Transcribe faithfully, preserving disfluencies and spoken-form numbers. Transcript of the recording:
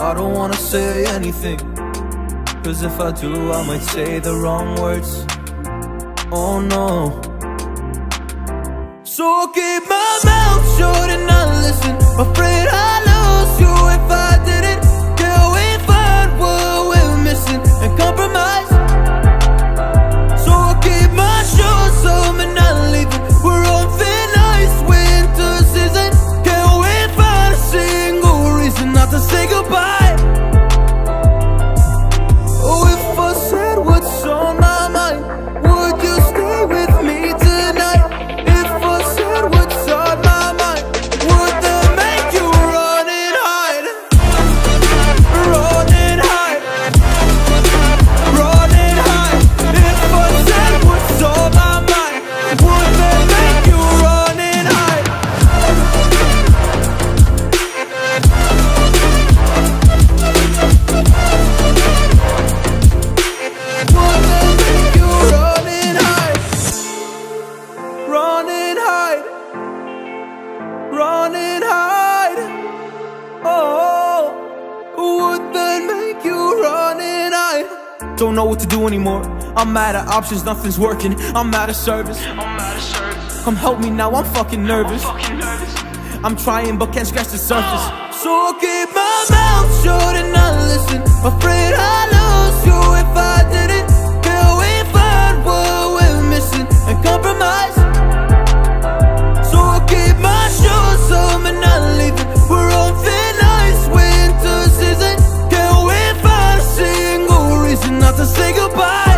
I don't wanna say anything, cause if I do, I might say the wrong words. Oh no. So I'll keep my mouth shut and not listen. Afraid I'd lose you if I didn't. Till we find what we're missing and compromise. So I'll keep my shoes on and not leaving. We're on thin ice, winter season. Can't we find a single reason not to say goodbye? Oh, if I said what's on my mind, would you stay with me tonight? If I said what's on my mind, would that make you run and hide? Run and hide. Run and hide. If I said what's on my mind, would that make you run and hide? Would that make you run and hide? Run and hide. Run and hide. Oh, would that make you run and hide? Don't know what to do anymore. I'm out of options, nothing's working. I'm out of service. I'm out of service. Come help me now, I'm fucking nervous. I'm fucking nervous. I'm trying but can't scratch the surface. So I'll keep my mouth shut and not listen. Afraid I'd lose you if I didn't. Till we find what we're missing and compromise. So I'll keep my shoes on and not leaving. We're on thin ice, winter season. Can't we find a single reason not to say goodbye?